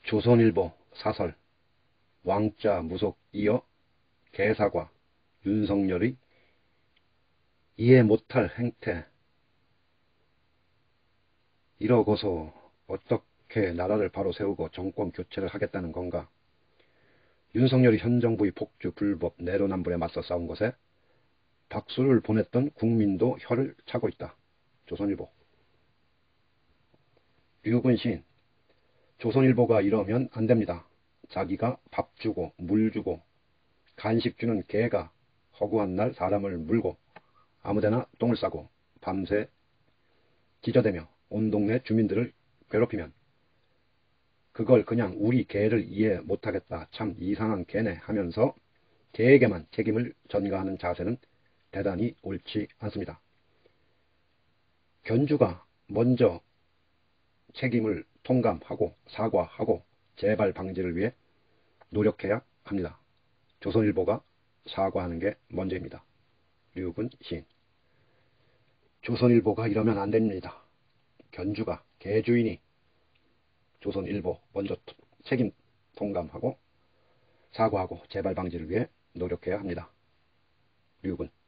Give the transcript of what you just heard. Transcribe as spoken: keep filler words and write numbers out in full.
조선일보 사설 왕자 무속 이어 개사과 윤석열의 이해 못할 행태. 이러고서 어떻게 나라를 바로 세우고 정권 교체를 하겠다는 건가? 윤석열이 현 정부의 폭주, 불법, 내로남불에 맞서 싸운 것에 박수를 보냈던 국민도 혀를 차고 있다. 조선일보. 류군 시인. 조선일보가 이러면 안 됩니다. 자기가 밥 주고 물 주고 간식 주는 개가 허구한 날 사람을 물고 아무데나 똥을 싸고 밤새 기저대며 온 동네 주민들을 괴롭히면 그걸 그냥 우리 개를 이해 못하겠다, 참 이상한 개네 하면서 개에게만 책임을 전가하는 자세는 대단히 옳지 않습니다. 견주가 먼저 책임을 통감하고 사과하고 재발 방지를 위해 노력해야 합니다. 조선일보가 사과하는 게 먼저입니다. 류군 시인. 조선일보가 이러면 안 됩니다. 견주가 개주인이 조선일보 먼저 책임 통감하고 사과하고 재발 방지를 위해 노력해야 합니다. 류군.